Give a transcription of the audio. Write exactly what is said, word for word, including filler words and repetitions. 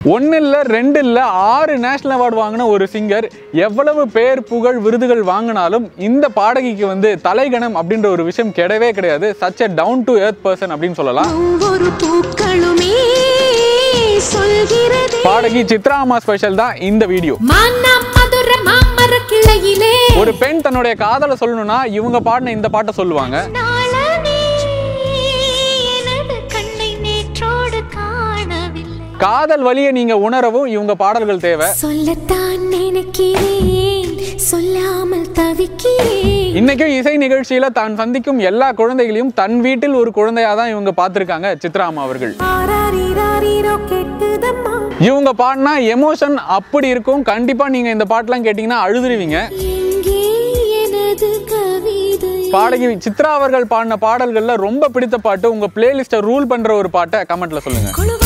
ஒன்னு இல்ல ரெண்டு இல்ல ஆறு நேஷனல் அவார்டு வாங்கின ஒரு சிங்கர். எவ்வளவு பேர் புகழ் விருதுகள் வாங்கினாலும் இந்த பாடகிக்கு வந்து தலைகணம் அப்படின்ற ஒரு விஷயம் கிடையவே கிடையாது. Such a down to earth person அப்படின்னு சொல்லலாம். பாடகி சித்ரா அம்மா ஸ்பெஷல் தான் இந்த வீடியோ. ஒரு பெண் தன்னுடைய காதலை சொல்லணும்னா இவங்க பாடின இந்த பாட்டை சொல்லுவாங்க. காதல் வலியை நீங்க உணரவும் இவங்க பாடல்கள் தேவை. சொல்லத்தான் நினைக்கிறேன் சொல்லாமல் தவிக்கிறேன். இன்னைக்கு இசை நிகழ்ச்சியில தான் சந்திக்கும் எல்லா குழந்தைகளையும் தன் வீட்டில் ஒரு குழந்தையா தான் இவங்க பார்த்திருக்காங்க சித்ரா அம்மா அவர்கள். இவங்க பாடினா எமோஷன் அப்படி இருக்கும். கண்டிப்பா நீங்க இந்த பாட்டெல்லாம் கேட்டீங்கன்னா அழுதுருவீங்க. பாடகி சித்ரா அவர்கள் பாடின பாடல்கள்ல ரொம்ப பிடித்த பாட்டு, உங்க பிளேலிஸ்ட ரூல் பண்ற ஒரு பாட்டை கமெண்ட்ல சொல்லுங்க.